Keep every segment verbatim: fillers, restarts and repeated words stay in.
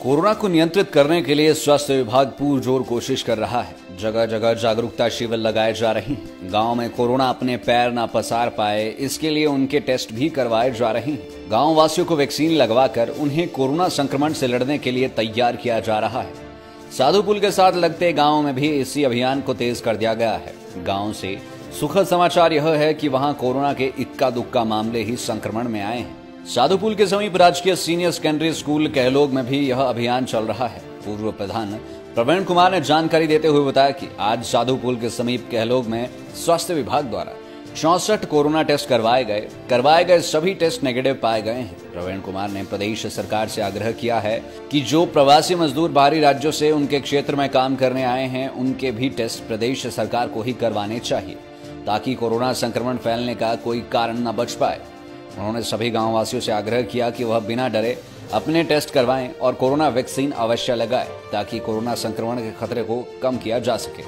Corona को नियंत्रित करने के लिए स्वास्थ्य विभाग पुरजोर कोशिश कर रहा है। जगह जगह जागरूकता शिविर लगाए जा रहे हैं। गांव में कोरोना अपने पैर न पसार पाए, इसके लिए उनके टेस्ट भी करवाए जा रहे हैं। गांव वासियों को वैक्सीन लगवाकर उन्हें कोरोना संक्रमण से लड़ने के लिए तैयार किया जा रहा है। साधुपुल के साथ लगते गाँव में भी इसी अभियान को तेज कर दिया गया है। गाँव से सुखद समाचार यह है कि वहाँ कोरोना के इक्का दुक्का मामले ही संक्रमण में आए हैं। साधुपुल के समीप राजकीय सीनियर सेकेंडरी स्कूल कहलोग में भी यह अभियान चल रहा है। पूर्व प्रधान प्रवीण कुमार ने जानकारी देते हुए बताया कि आज साधुपुल के समीप कहलोग में स्वास्थ्य विभाग द्वारा चौसठ कोरोना टेस्ट करवाए गए करवाए गए सभी टेस्ट नेगेटिव पाए गए हैं। प्रवीण कुमार ने प्रदेश सरकार से आग्रह किया है कि जो प्रवासी मजदूर बाहरी राज्यों से उनके क्षेत्र में काम करने आए हैं, उनके भी टेस्ट प्रदेश सरकार को ही करवाने चाहिए, ताकि कोरोना संक्रमण फैलने का कोई कारण न बच पाए। उन्होंने सभी गांव वासियों से आग्रह किया कि वह बिना डरे अपने टेस्ट करवाएं और कोरोना वैक्सीन अवश्य लगाएं, ताकि कोरोना संक्रमण के खतरे को कम किया जा सके।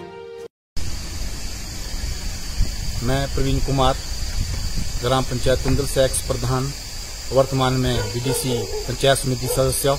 मैं प्रवीण कुमार, ग्राम पंचायत तुंदल से एक्स प्रधान, वर्तमान में बीडीसी पंचायत समिति सदस्य।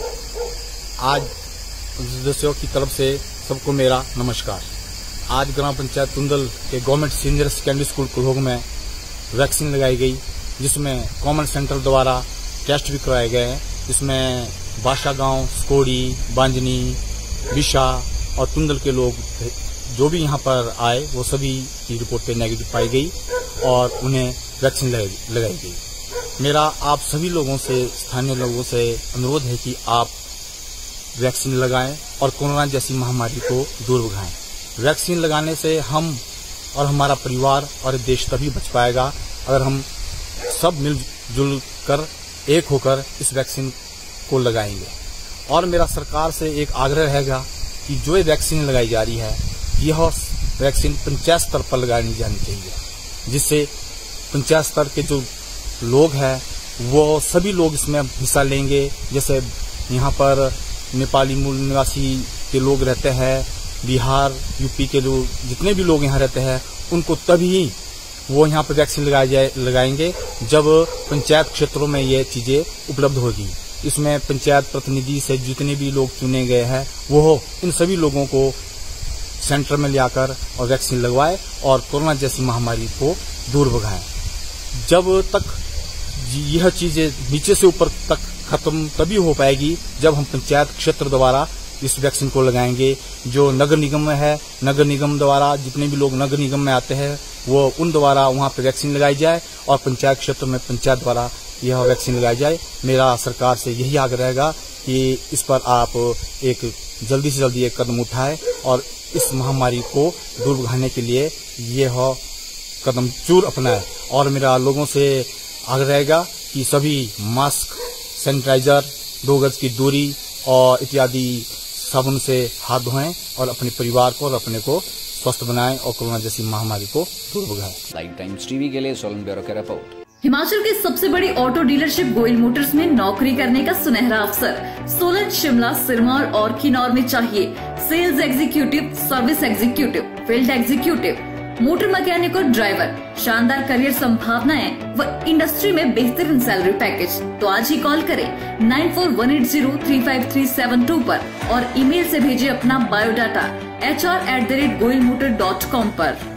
आज सदस्यों की तरफ से सबको मेरा नमस्कार। आज ग्राम पंचायत तुंदल के government senior secondary school Kahlog में वैक्सीन लगाई गई, जिसमें कॉमन सेंटर द्वारा टेस्ट भी कराए गए हैं। जिसमें बादशाह गांव, स्कोड़ी, बांजनी, विशा और तुंदल के लोग जो भी यहां पर आए वो सभी की रिपोर्टें नेगेटिव पाई गई और उन्हें वैक्सीन लगाई गई। मेरा आप सभी लोगों से, स्थानीय लोगों से अनुरोध है कि आप वैक्सीन लगाएं और कोरोना जैसी महामारी को दूर भगाएं। वैक्सीन लगाने से हम और हमारा परिवार और देश तभी बच पाएगा अगर हम सब मिलजुल कर एक होकर इस वैक्सीन को लगाएंगे। और मेरा सरकार से एक आग्रह रहेगा कि जो ये वैक्सीन लगाई जा रही है, यह वैक्सीन पंचायत स्तर पर लगाई जानी चाहिए, जिससे पंचायत स्तर के जो लोग हैं वो सभी लोग इसमें हिस्सा लेंगे। जैसे यहाँ पर नेपाली मूल निवासी के लोग रहते हैं, बिहार, यूपी के लोग, जितने भी लोग यहाँ रहते हैं, उनको तभी वो यहाँ पर वैक्सीन लगाए जाए लगाएंगे जब पंचायत क्षेत्रों में ये चीजें उपलब्ध होगी। इसमें पंचायत प्रतिनिधि से जितने भी लोग चुने गए हैं वो इन सभी लोगों को सेंटर में लाकर और वैक्सीन लगवाए और कोरोना जैसी महामारी को दूर भगाएं। जब तक यह चीजें नीचे से ऊपर तक खत्म तभी हो पाएगी जब हम पंचायत क्षेत्र द्वारा इस वैक्सीन को लगाएंगे। जो नगर निगम में है, नगर निगम द्वारा जितने भी लोग नगर निगम में आते हैं वो उन द्वारा वहां पे वैक्सीन लगाई जाए और पंचायत क्षेत्र में पंचायत द्वारा यह वैक्सीन लगाई जाए। मेरा सरकार से यही आग्रह रहेगा कि इस पर आप एक जल्दी से जल्दी एक कदम उठाएं और इस महामारी को दूर भगाने के लिए यह कदम जरूर अपनाएं। और मेरा लोगों से आग्रह रहेगा कि सभी मास्क, सैनिटाइजर, दो गज की दूरी और इत्यादि साबुन से हाथ धोएं और अपने परिवार को और अपने को स्वस्थ बनाएं और कोरोना जैसी महामारी को दूर भगाएं। लाइव टाइम्स टीवी के लिए सोलन ब्यूरो का रिपोर्ट। हिमाचल के सबसे बड़ी ऑटो डीलरशिप गोयल मोटर्स में नौकरी करने का सुनहरा अवसर सोलन, शिमला, सिरमौर और किन्नौर में चाहिए sales executive, service executive, field executive, motor mechanic और ड्राइवर। शानदार करियर संभावनाएं व इंडस्ट्री में बेहतरीन सैलरी पैकेज। तो आज ही कॉल करें nine four one eight zero three five three seven two पर और ईमेल से भेजिए अपना biodata H R at the rate Goyal motor dot com पर।